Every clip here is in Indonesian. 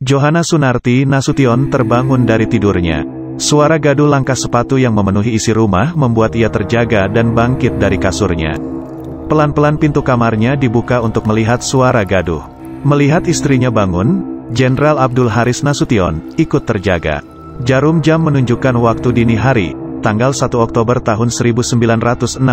Johanna Sunarti Nasution terbangun dari tidurnya. Suara gaduh langkah sepatu yang memenuhi isi rumah membuat ia terjaga dan bangkit dari kasurnya. Pelan-pelan pintu kamarnya dibuka untuk melihat suara gaduh. Melihat istrinya bangun, Jenderal Abdul Haris Nasution ikut terjaga. Jarum jam menunjukkan waktu dini hari, tanggal 1 Oktober tahun 1965.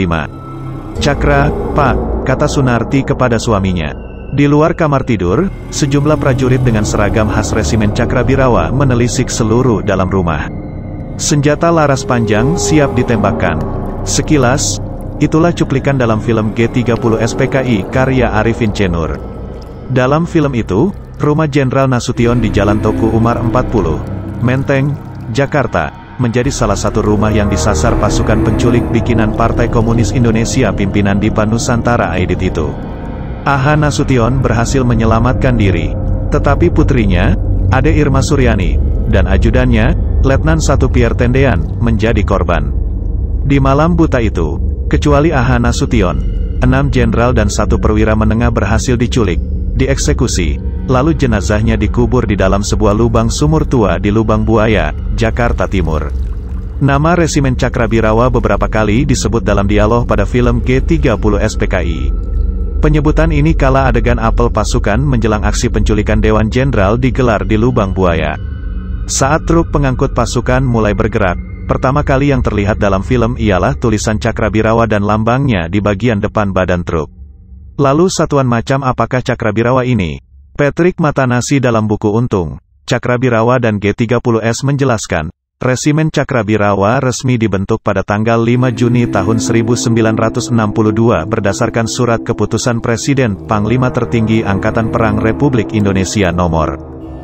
"Cakra, Pak," kata Sunarti kepada suaminya. Di luar kamar tidur, sejumlah prajurit dengan seragam khas Resimen Cakrabirawa menelisik seluruh dalam rumah. Senjata laras panjang siap ditembakkan. Sekilas, itulah cuplikan dalam film G30 SPKI karya Arifin C. Nur. Dalam film itu, rumah Jenderal Nasution di Jalan Tuku Umar 40, Menteng, Jakarta, menjadi salah satu rumah yang disasar pasukan penculik bikinan Partai Komunis Indonesia pimpinan Dipa Nusantara Aidit itu. Aha Nasution berhasil menyelamatkan diri, tetapi putrinya, Ade Irma Suryani, dan ajudannya, Letnan 1 Pierre Tendean, menjadi korban. Di malam buta itu, kecuali Aha Nasution, 6 jenderal dan 1 perwira menengah berhasil diculik, dieksekusi, lalu jenazahnya dikubur di dalam sebuah lubang sumur tua di Lubang Buaya, Jakarta Timur. Nama Resimen Cakrabirawa beberapa kali disebut dalam dialog pada film G30 SPKI. Penyebutan ini kala adegan apel pasukan menjelang aksi penculikan Dewan Jenderal digelar di Lubang Buaya. Saat truk pengangkut pasukan mulai bergerak, pertama kali yang terlihat dalam film ialah tulisan Cakrabirawa dan lambangnya di bagian depan badan truk. Lalu satuan macam apakah Cakrabirawa ini? Patrick Matanasi dalam buku Untung, Cakrabirawa dan G30S menjelaskan, Resimen Cakrabirawa resmi dibentuk pada tanggal 5 Juni tahun 1962 berdasarkan surat keputusan Presiden Panglima Tertinggi Angkatan Perang Republik Indonesia nomor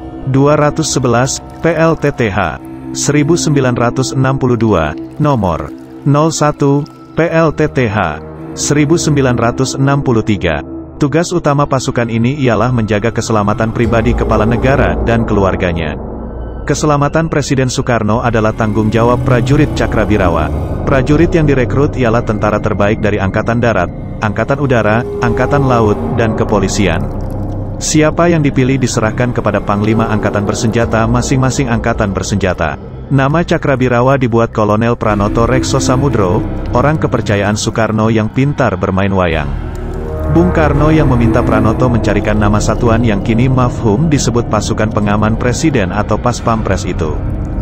211 PLTTH 1962 nomor 01 PLTTH 1963. Tugas utama pasukan ini ialah menjaga keselamatan pribadi kepala negara dan keluarganya. Keselamatan Presiden Soekarno adalah tanggung jawab prajurit Cakrabirawa. Prajurit yang direkrut ialah tentara terbaik dari Angkatan Darat, Angkatan Udara, Angkatan Laut, dan Kepolisian. Siapa yang dipilih diserahkan kepada Panglima Angkatan Bersenjata masing-masing Angkatan Bersenjata. Nama Cakrabirawa dibuat Kolonel Pranoto Rekso Samudro, orang kepercayaan Soekarno yang pintar bermain wayang. Bung Karno yang meminta Pranoto mencarikan nama satuan yang kini mafhum disebut pasukan pengaman presiden atau Paspampres itu.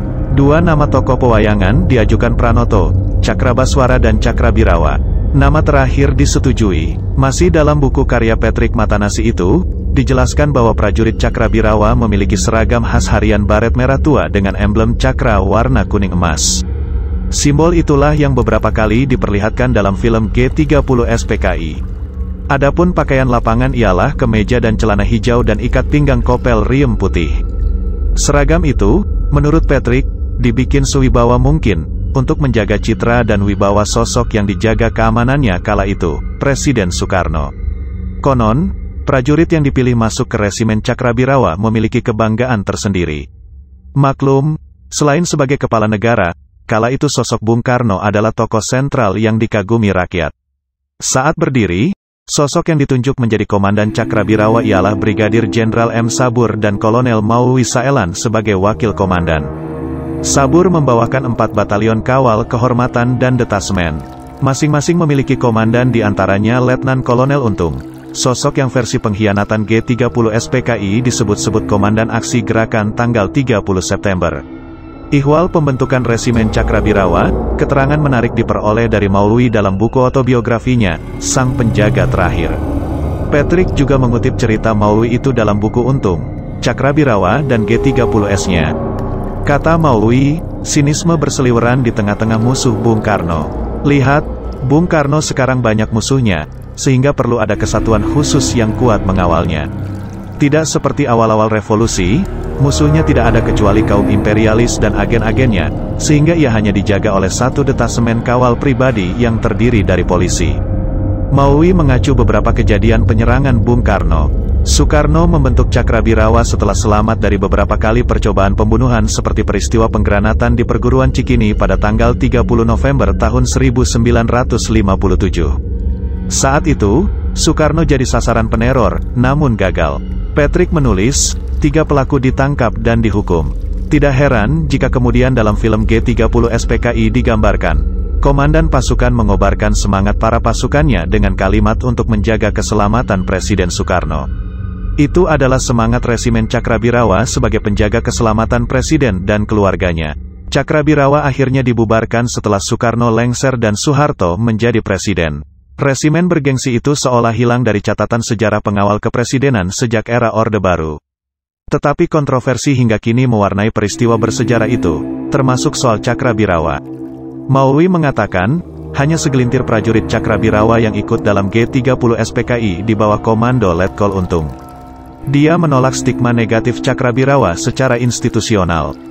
Dua nama tokoh pewayangan diajukan Pranoto, Cakrabaswara dan Cakrabirawa. Nama terakhir disetujui. Masih dalam buku karya Patrick Matanasi itu, dijelaskan bahwa prajurit Cakrabirawa memiliki seragam khas harian baret merah tua dengan emblem cakra warna kuning emas. Simbol itulah yang beberapa kali diperlihatkan dalam film G30 SPKI. Adapun pakaian lapangan ialah kemeja dan celana hijau dan ikat pinggang kopel riem putih. Seragam itu, menurut Patrick, dibikin sewibawa mungkin, untuk menjaga citra dan wibawa sosok yang dijaga keamanannya kala itu, Presiden Soekarno. Konon, prajurit yang dipilih masuk ke Resimen Cakrabirawa memiliki kebanggaan tersendiri. Maklum, selain sebagai kepala negara, kala itu sosok Bung Karno adalah tokoh sentral yang dikagumi rakyat. Saat berdiri, sosok yang ditunjuk menjadi Komandan Cakrabirawa ialah Brigadir Jenderal M. Sabur dan Kolonel Maulwi Saelan sebagai Wakil Komandan. Sabur membawakan 4 batalion kawal kehormatan dan detasmen. Masing-masing memiliki komandan diantaranya Letnan Kolonel Untung. Sosok yang versi pengkhianatan G30 SPKI disebut-sebut Komandan Aksi Gerakan tanggal 30 September. Ihwal pembentukan Resimen Cakrabirawa, keterangan menarik diperoleh dari Maulwi dalam buku autobiografinya, Sang Penjaga Terakhir. Patrick juga mengutip cerita Maulwi itu dalam buku Untung, Cakrabirawa dan G30S-nya. Kata Maulwi, sinisme berseliweran di tengah-tengah musuh Bung Karno. Lihat, Bung Karno sekarang banyak musuhnya, sehingga perlu ada kesatuan khusus yang kuat mengawalnya. Tidak seperti awal-awal revolusi, musuhnya tidak ada kecuali kaum imperialis dan agen-agennya, sehingga ia hanya dijaga oleh 1 detasemen kawal pribadi yang terdiri dari polisi. Maulwi mengacu beberapa kejadian penyerangan Bung Karno. Soekarno membentuk Cakrabirawa setelah selamat dari beberapa kali percobaan pembunuhan seperti peristiwa penggranatan di perguruan Cikini pada tanggal 30 November tahun 1957. Saat itu, Soekarno jadi sasaran peneror, namun gagal. Patrick menulis, 3 pelaku ditangkap dan dihukum. Tidak heran jika kemudian dalam film G30 SPKI digambarkan, komandan pasukan mengobarkan semangat para pasukannya dengan kalimat untuk menjaga keselamatan Presiden Soekarno. Itu adalah semangat Resimen Cakrabirawa sebagai penjaga keselamatan Presiden dan keluarganya. Cakrabirawa akhirnya dibubarkan setelah Soekarno lengser dan Soeharto menjadi presiden. Resimen bergengsi itu seolah hilang dari catatan sejarah pengawal kepresidenan sejak era Orde Baru. Tetapi kontroversi hingga kini mewarnai peristiwa bersejarah itu, termasuk soal Cakrabirawa. Maulwi mengatakan, hanya segelintir prajurit Cakrabirawa yang ikut dalam G30 SPKI di bawah komando Letkol Untung. Dia menolak stigma negatif Cakrabirawa secara institusional.